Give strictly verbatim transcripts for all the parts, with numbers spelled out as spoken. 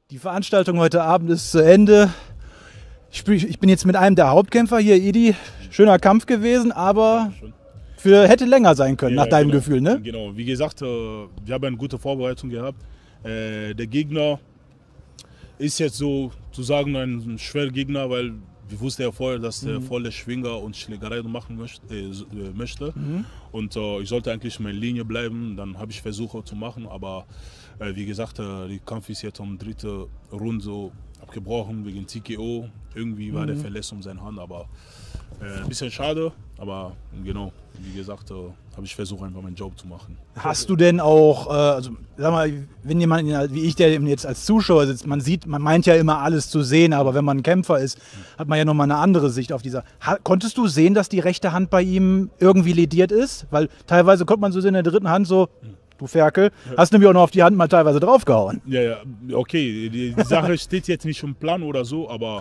Die Veranstaltung heute Abend ist zu Ende. Ich, spiel, ich bin jetzt mit einem der Hauptkämpfer hier, Idi. Schöner Kampf gewesen, aber für, hätte länger sein können, ja, nach deinem genau, Gefühl, ne? Genau, wie gesagt, wir haben eine gute Vorbereitung gehabt. Der Gegner ist jetzt sozusagen ein schwerer Gegner, weil wir wussten ja vorher, dass er mhm. volle Schwinger und Schlägerei machen möchte. Äh, möchte. Mhm. Und äh, ich sollte eigentlich in meiner Linie bleiben. Dann habe ich versucht zu machen, aber äh, wie gesagt, äh, der Kampf ist jetzt um die dritte Runde so abgebrochen wegen T K O. Irgendwie war mhm. der verletzt um seine Hand, aber äh, ein bisschen schade. Aber genau, wie gesagt, äh, habe ich versucht, einfach meinen Job zu machen. Hast du denn auch, äh, also sag mal, wenn jemand wie ich, der jetzt als Zuschauer sitzt, man sieht, man meint ja immer alles zu sehen, aber wenn man ein Kämpfer ist, hat man ja nochmal eine andere Sicht auf dieser. Ha, konntest du sehen, dass die rechte Hand bei ihm irgendwie lediert ist? Weil teilweise konnte man so sehen in der dritten Hand so, du Ferkel, hast nämlich auch noch auf die Hand mal teilweise draufgehauen. Ja, ja, okay, die, die Sache steht jetzt nicht im Plan oder so, aber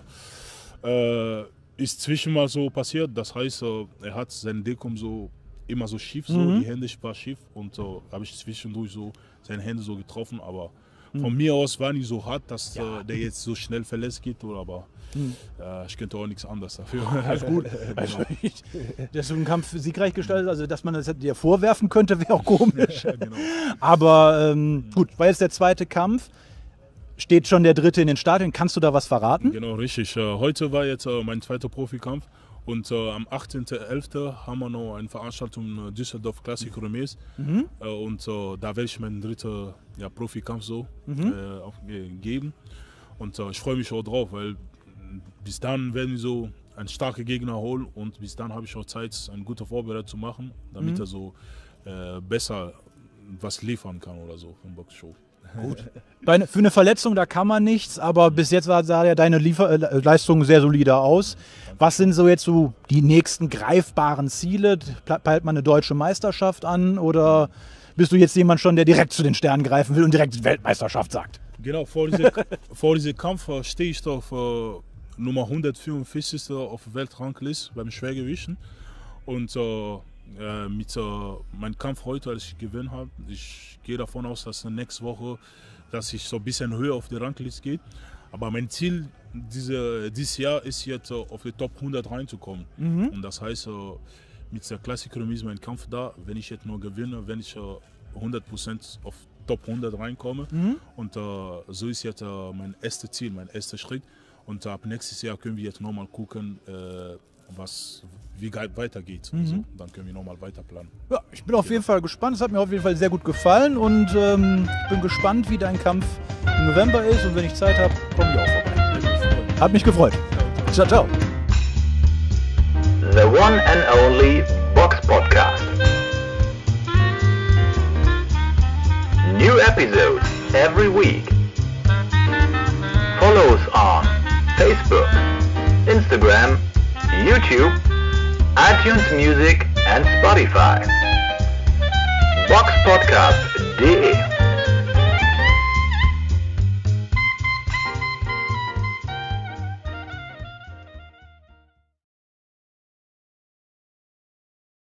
äh, ist zwischenmal so passiert. Das heißt, er hat sein Deckung so immer so schief, so mhm. die Hände war schief und uh, habe ich zwischendurch so seine Hände so getroffen, aber mhm. von mir aus war nicht so hart, dass ja. uh, der jetzt so schnell verletzt geht, oder, aber mhm. uh, ich könnte auch nichts anderes dafür. Alles gut. Also, dass du einen Kampf siegreich gestaltet, also dass man das dir vorwerfen könnte, wäre auch komisch. Ja, genau. Aber ähm, gut, war jetzt der zweite Kampf. Steht schon der dritte in den Stadien. Kannst du da was verraten? Genau, richtig. Heute war jetzt mein zweiter Profikampf. Und äh, am achtzehnten elften haben wir noch eine Veranstaltung in Düsseldorf Classic Remis. Mhm. Äh, und äh, da werde ich meinen dritten ja, Profikampf so mhm. äh, auch, äh, geben. Und äh, ich freue mich auch drauf, weil bis dann werden wir so einen starken Gegner holen. Und bis dann habe ich auch Zeit, eine gute Vorbereitung zu machen, damit mhm. er so äh, besser was liefern kann oder so vom Boxshow. Gut. Deine, für eine Verletzung, da kann man nichts, aber bis jetzt sah ja deine Liefer äh, Leistung sehr solide aus. Was sind so jetzt so die nächsten greifbaren Ziele? Peilt man eine deutsche Meisterschaft an oder bist du jetzt jemand schon, der direkt zu den Sternen greifen will und direkt Weltmeisterschaft sagt? Genau, vor diesem vor diese Kampf äh, stehe ich auf äh, Nummer hundertvierundvierzig auf der Weltrangliste beim Schwergewichten. Und äh, äh, mit äh, meinem Kampf heute, als ich gewonnen habe, ich gehe davon aus, dass nächste Woche, dass ich so ein bisschen höher auf die Rangliste geht. Aber mein Ziel diese, dieses Jahr ist jetzt uh, auf die Top hundert reinzukommen. Mhm. Und das heißt, uh, mit der Classic Remis mein Kampf da, wenn ich jetzt nur gewinne, wenn ich uh, hundert Prozent auf Top hundert reinkomme. Mhm. Und uh, so ist jetzt uh, mein erstes Ziel, mein erster Schritt. Und uh, ab nächstes Jahr können wir jetzt nochmal gucken, uh, was, wie weitergeht. Mhm. Also, dann können wir nochmal weiter planen. Ja, ich bin auf genau. jeden Fall gespannt. Es hat mir auf jeden Fall sehr gut gefallen und ähm, bin gespannt, wie dein Kampf im November ist. Und wenn ich Zeit habe, komme ich auch vorbei. Hat mich gefreut. Ciao, ciao. The one and only Box Podcast. New episodes every week. Follow us on Facebook, Instagram, YouTube, iTunes Music and Spotify. box podcast punkt de